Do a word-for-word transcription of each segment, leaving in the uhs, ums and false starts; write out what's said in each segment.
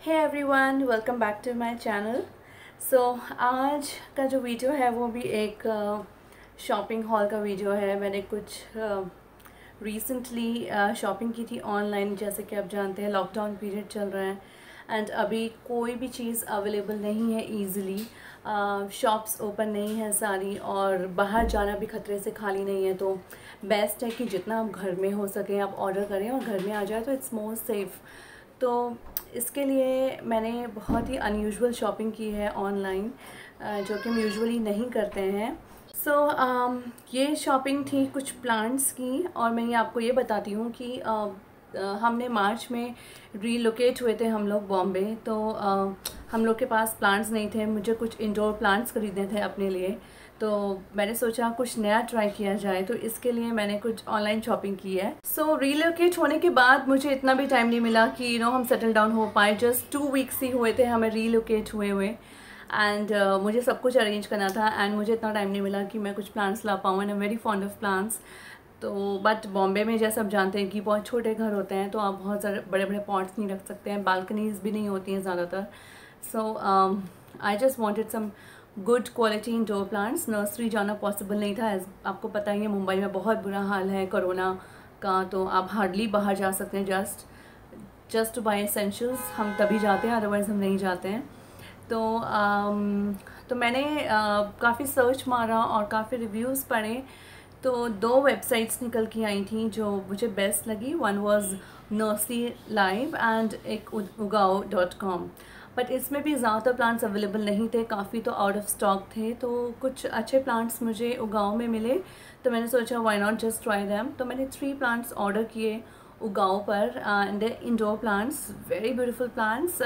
Hey everyone, welcome back to my channel. So आज का जो वीडियो है वो भी एक शॉपिंग uh, हॉल का वीडियो है। मैंने कुछ रिसेंटली uh, शॉपिंग uh, की थी ऑनलाइन। जैसे कि आप जानते हैं लॉकडाउन पीरियड चल रहा है एंड अभी कोई भी चीज़ अवेलेबल नहीं है ईज़िली। शॉप्स ओपन नहीं है सारी और बाहर जाना भी ख़तरे से खाली नहीं है, तो बेस्ट है कि जितना आप घर में हो सके आप ऑर्डर करें और घर में आ जाए तो इट्स मोर सेफ़। तो इसके लिए मैंने बहुत ही अनयूजुअल शॉपिंग की है ऑनलाइन, जो कि हम यूजुअली नहीं करते हैं। सो so, um, ये शॉपिंग थी कुछ प्लांट्स की, और मैं ये आपको ये बताती हूँ कि uh, uh, हमने मार्च में रीलोकेट हुए थे हम लोग बॉम्बे। तो uh, हम लोग के पास प्लांट्स नहीं थे। मुझे कुछ इंडोर प्लांट्स खरीदने थे अपने लिए, तो मैंने सोचा कुछ नया ट्राई किया जाए, तो इसके लिए मैंने कुछ ऑनलाइन शॉपिंग की है। सो so, रीलोकेट होने के बाद मुझे इतना भी टाइम नहीं मिला कि यू नो हम सेटल डाउन हो पाए। जस्ट टू वीक्स ही हुए थे हमें रीलोकेट हुए हुए एंड uh, मुझे सब कुछ अरेंज करना था एंड मुझे इतना टाइम नहीं मिला कि मैं कुछ प्लांट्स ला पाऊँ। And I am very fond of plants. तो बट बॉम्बे में जैसे आप जानते हैं कि बहुत छोटे घर होते हैं, तो आप बहुत सारे बड़े बड़े पॉट्स नहीं रख सकते हैं, बालकनीज भी नहीं होती हैं ज़्यादातर। So I just wanted some good quality indoor plants. Nursery जाना पॉसिबल नहीं था। आपको पता ही है मुंबई में बहुत बुरा हाल है कोरोना का, तो आप हार्डली बाहर जा सकते हैं। Just just to buy essentials हम तभी जाते हैं, अदरवाइज़ हम नहीं जाते हैं। तो um, तो मैंने uh, काफ़ी सर्च मारा और काफ़ी रिव्यूज़ पढ़े, तो दो वेबसाइट्स निकल के आई थी जो मुझे बेस्ट लगी। One was nursery live and एक उगाओ डॉट कॉम। बट इसमें भी ज़्यादातर प्लांट्स अवेलेबल नहीं थे, काफ़ी तो आउट ऑफ स्टॉक थे। तो कुछ अच्छे प्लांट्स मुझे उगाओ में मिले, तो मैंने सोचा why not just try them. तो मैंने थ्री प्लांट्स ऑर्डर किए उगाओ पर and indoor plants, very beautiful plants.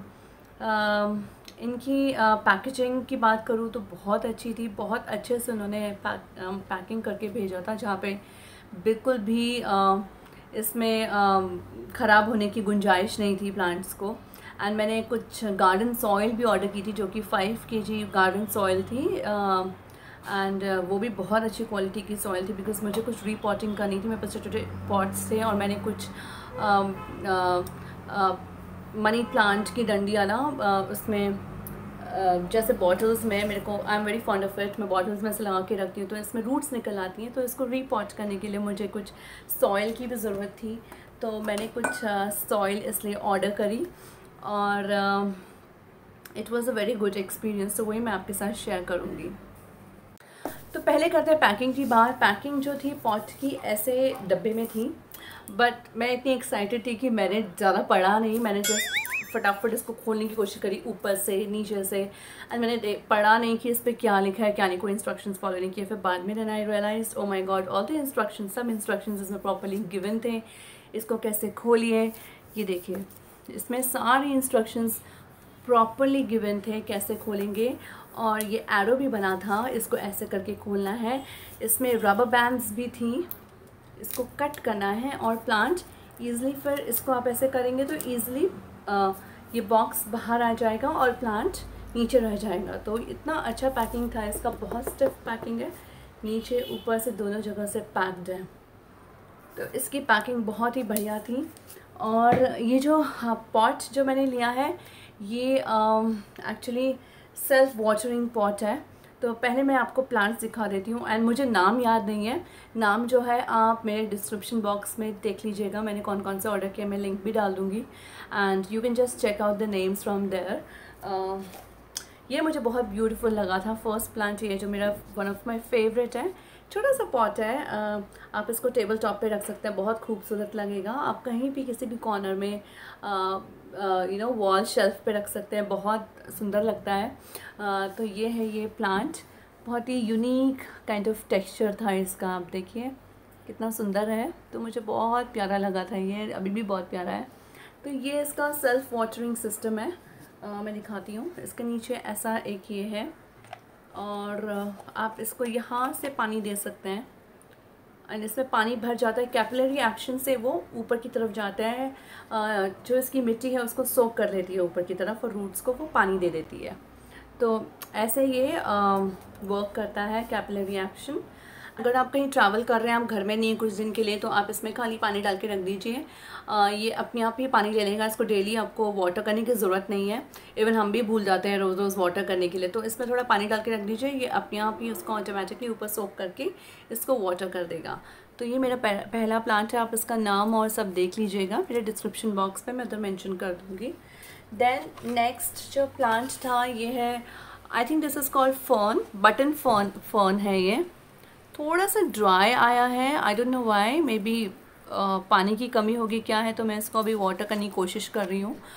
इनकी पैकेजिंग uh, की बात करूँ तो बहुत अच्छी थी। बहुत अच्छे से उन्होंने पैक, पैकिंग करके भेजा था, जहाँ पे बिल्कुल भी uh, इसमें uh, ख़राब होने की गुंजाइश नहीं थी प्लांट्स को। एंड मैंने कुछ गार्डन सॉइल भी ऑर्डर की थी, जो कि five K G garden soil थी एंड uh, uh, वो भी बहुत अच्छी क्वालिटी की सॉइल थी, बिकॉज मुझे कुछ रीपॉटिंग करनी थी। मेरे पास छोटे छोटे पॉट्स थे और मैंने कुछ uh, uh, uh, money plant की डंडियाँ ना उसमें जैसे बॉटल्स में, मेरे को I am very fond of it, मैं बॉटल्स में से लगा के रखती हूँ तो इसमें रूट्स निकल आती हैं। तो इसको रीपॉट करने के लिए मुझे कुछ सॉइल की भी ज़रूरत थी, तो मैंने कुछ सॉइल इसलिए ऑर्डर करी और it was a very good experience. तो वही मैं आपके साथ शेयर करूँगी। तो पहले करते हैं पैकिंग की बात। पैकिंग जो थी पॉट की ऐसे डब्बे में थी, बट मैं इतनी एक्साइटेड थी कि मैंने ज़्यादा पढ़ा नहीं। मैंने जस्ट फटाफट इसको खोलने की कोशिश करी ऊपर से नीचे से, एंड मैंने पढ़ा नहीं कि इस पर क्या लिखा है क्या नहीं, कोई इंस्ट्रक्शंस फॉलो नहीं किए। फिर बाद में then I realised oh my God, all the instructions, सब इंस्ट्रक्शंस इसमें प्रॉपरली गिवन थे। इसको कैसे खोलिए, ये देखिए, इसमें सारी इंस्ट्रक्शंस प्रॉपरली गिवन थे कैसे खोलेंगे, और ये एरो भी बना था, इसको ऐसे करके खोलना है। इसमें रबर बैंड्स भी थी, इसको कट करना है और प्लांट ईज़िली, फिर इसको आप ऐसे करेंगे तो ईज़िली ये बॉक्स बाहर आ जाएगा और प्लांट नीचे रह जाएगा। तो इतना अच्छा पैकिंग था इसका, बहुत स्टिफ पैकिंग है, नीचे ऊपर से दोनों जगह से पैक्ड है। तो इसकी पैकिंग बहुत ही बढ़िया थी। और ये जो पॉट जो मैंने लिया है ये एक्चुअली सेल्फ वाटरिंग पॉट है। तो पहले मैं आपको प्लांट्स दिखा देती हूँ, एंड मुझे नाम याद नहीं है। नाम जो है आप मेरे डिस्क्रिप्शन बॉक्स में देख लीजिएगा, मैंने कौन कौन से ऑर्डर किए, मैं लिंक भी डाल दूँगी and you can just check out the names from there. ये मुझे बहुत ब्यूटीफुल लगा था फर्स्ट प्लांट, ये जो मेरा वन ऑफ माई फेवरेट है। छोटा सा पॉट है, uh, आप इसको टेबल टॉप पे रख सकते हैं, बहुत खूबसूरत लगेगा। आप कहीं भी किसी भी कॉर्नर में यू नो वॉल शेल्फ पे रख सकते हैं, बहुत सुंदर लगता है। uh, तो ये है ये प्लांट, बहुत ही यूनिक काइंड ऑफ टेक्सचर था इसका, आप देखिए कितना सुंदर है। तो मुझे बहुत प्यारा लगा था ये, अभी भी बहुत प्यारा है। तो ये इसका सेल्फ वाटरिंग सिस्टम है, uh, मैं दिखाती हूँ। इसके नीचे ऐसा एक ये है और आप इसको यहाँ से पानी दे सकते हैं एंड इसमें पानी भर जाता है, कैपिलरी एक्शन से वो ऊपर की तरफ जाता है। जो इसकी मिट्टी है उसको सोक कर लेती है ऊपर की तरफ और रूट्स को वो पानी दे देती है। तो ऐसे ये वर्क करता है कैपिलरी एक्शन। अगर आप कहीं ट्रैवल कर रहे हैं, आप घर में नहीं कुछ दिन के लिए, तो आप इसमें खाली पानी डाल के रख दीजिए। ये अपने आप ही पानी ले लेगा। इसको डेली आपको वाटर करने की ज़रूरत नहीं है। इवन हम भी भूल जाते हैं रोज़ रोज़ वाटर करने के लिए, तो इसमें थोड़ा पानी डाल के रख दीजिए। ये अपने आप ही उसको ऑटोमेटिकली ऊपर सोक करके इसको वाटर कर देगा। तो ये मेरा पहला प्लांट है। आप इसका नाम और सब देख लीजिएगा, मेरे डिस्क्रिप्शन बॉक्स पे मैं उधर मेंशन कर दूँगी। देन नेक्स्ट जो प्लांट था ये है, I think this is called fern, button fern fern है। ये थोड़ा सा ड्राई आया है, I don't know why, maybe पानी की कमी होगी क्या है। तो मैं इसको अभी वाटर करने की कोशिश कर रही हूँ,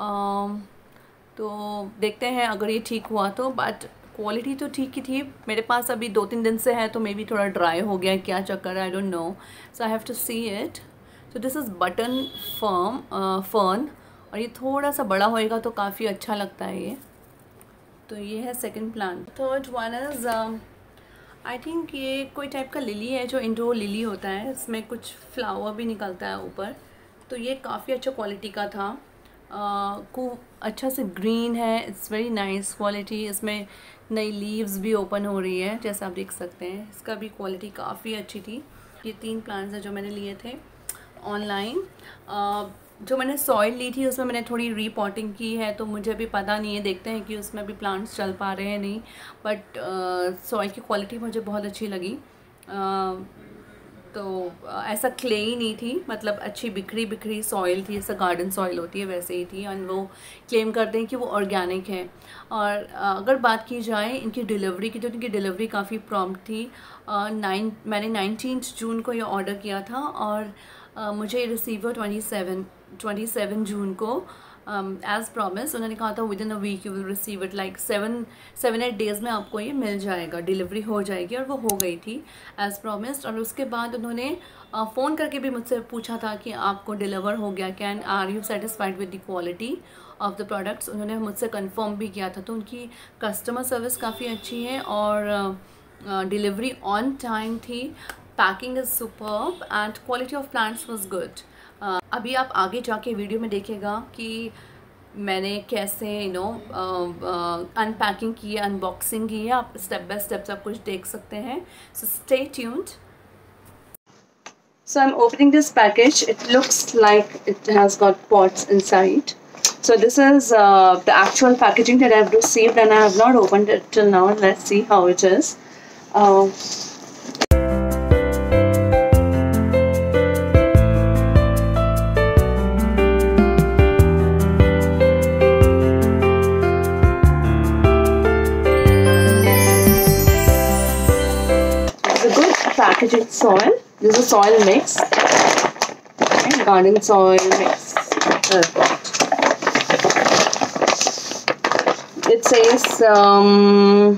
तो देखते हैं अगर ये ठीक हुआ तो। बट क्वालिटी तो ठीक ही थी। मेरे पास अभी दो तीन दिन से है, तो मे बी थोड़ा ड्राई हो गया है, क्या चक्कर है, I don't know. So I have to see it. So this is button firm fern, और ये थोड़ा सा बड़ा होएगा तो काफ़ी अच्छा लगता है ये। तो ये है second plant. Third one is I think ये कोई टाइप का लिली है, जो इंडोर लिली होता है। इसमें कुछ फ्लावर भी निकलता है ऊपर। तो ये काफ़ी अच्छा क्वालिटी का था, खूब अच्छा से ग्रीन है। It's very nice quality. इसमें नई लीव्स भी ओपन हो रही है, जैसा आप देख सकते हैं। इसका भी क्वालिटी काफ़ी अच्छी थी। ये तीन प्लांट्स हैं जो मैंने लिए थे ऑनलाइन। जो मैंने सॉइल ली थी उसमें मैंने थोड़ी रीपॉटिंग की है, तो मुझे भी पता नहीं है, देखते हैं कि उसमें भी प्लांट्स चल पा रहे हैं नहीं। बट सॉइल की क्वालिटी मुझे बहुत अच्छी लगी। uh, तो uh, ऐसा क्ले ही नहीं थी, मतलब अच्छी बिखरी बिखरी सॉइल थी, जैसा गार्डन सॉइल होती है वैसे ही थी। और वो क्लेम करते हैं कि वो ऑर्गेनिक है। और uh, अगर बात की जाए इनकी डिलीवरी की, तो इनकी डिलीवरी काफ़ी प्रॉम्प्ट थी। नाइन uh, मैंने नाइनटीन्थ जून को ये ऑर्डर किया था, और uh, मुझे ये रिसीव हुआ twenty seven twenty seven June को। एज़ um, प्रॉमिस उन्होंने कहा था within a week you will receive it, like seven seven eight days में आपको ये मिल जाएगा, डिलीवरी हो जाएगी। और वो हो गई थी एज़ प्रॉमिस्ड। और उसके बाद उन्होंने फ़ोन uh, करके भी मुझसे पूछा था कि आपको डिलीवर हो गया क्या, and are you satisfied with the quality of the products. उन्होंने मुझसे कंफर्म भी किया था। तो उनकी कस्टमर सर्विस काफ़ी अच्छी है, और डिलीवरी ऑन टाइम थी। Packing is superb, and quality of plants was good. Uh, अभी आप आगे जाके वीडियो में देखेगा कि मैंने कैसे यू नो अनपैकिंग की है, अनबॉक्सिंग की है। आप स्टेप बाय स्टेप सब कुछ देख सकते हैं। So stay tuned. So I'm opening this package. It looks like it has got pots inside. So this is uh, the actual packaging that I've received, and I have not opened it till now. Let's see how it is. Uh, packaging soil. This is a soil mix. Okay, garden soil mix. It says um,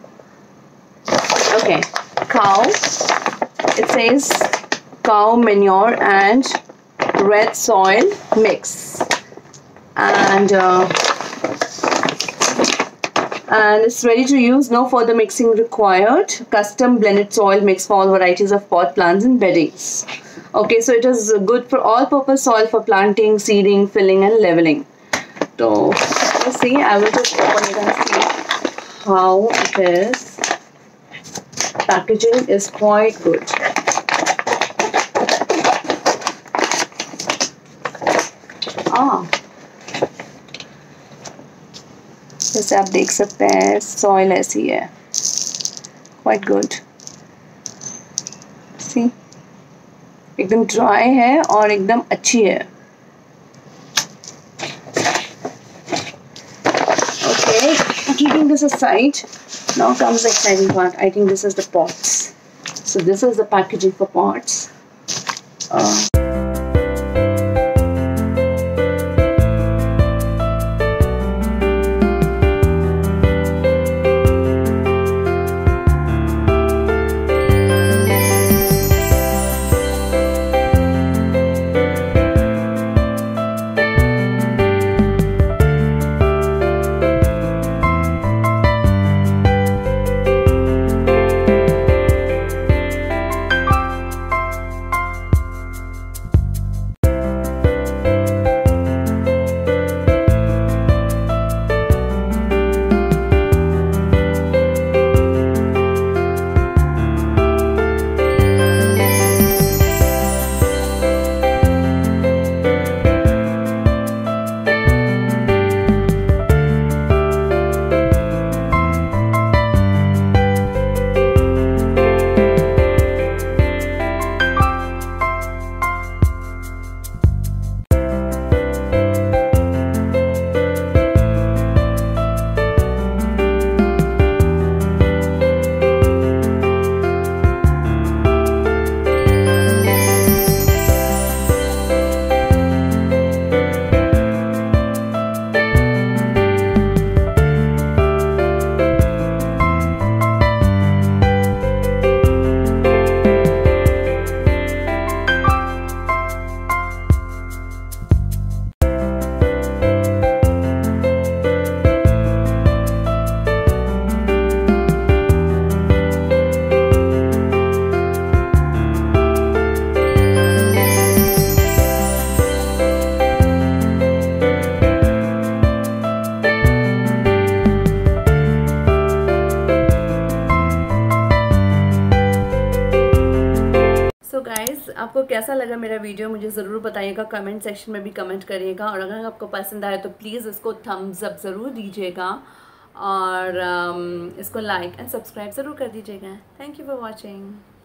okay, cow. It says cow manure and red soil mix, and uh, and it's ready to use. No further mixing required. Custom blended soil mix for all varieties of pot plants and beddings. Okay, so it is good for all purpose soil for planting, seeding, filling and leveling. So let's see. I will just open it and see how it is. Packaging is quite good. Ah, जैसे आप देख सकते हैं soil ऐसी है, quite good. सी एकदम dry है और एकदम अच्छी है। Okay, keeping this aside, now comes the exciting part. I think this is the pots. So this is the packaging for pots. Uh, guys, आपको कैसा लगा मेरा वीडियो मुझे ज़रूर बताइएगा, कमेंट सेक्शन में भी कमेंट करिएगा। और अगर आपको पसंद आए तो प्लीज़ इसको थम्स अप ज़रूर दीजिएगा और um, इसको लाइक एंड सब्सक्राइब ज़रूर कर दीजिएगा। Thank you for watching.